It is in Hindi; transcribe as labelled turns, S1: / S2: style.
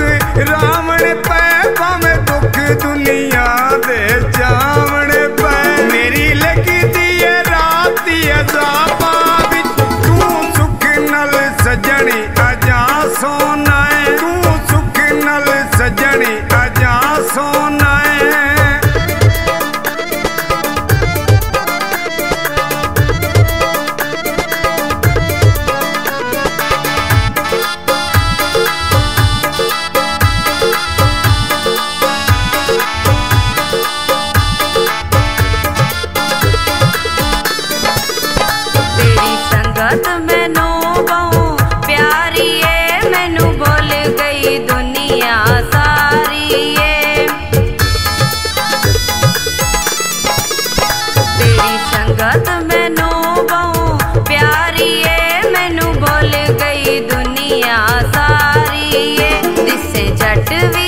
S1: रावण पे भावे दुख दुनिया दे जावण पे मेरी लगी दिए रात अजाबा विच तू सुख नल सजनी आजा सोना है तू सुख नल सजनी आजा सोना है।
S2: मैनू बहु प्यारी है मैनू बोल गई दुनिया सारी है तेरी संगत मैनू बहु प्यारी है मैनू बोल गई दुनिया सारी है जिससे झट भी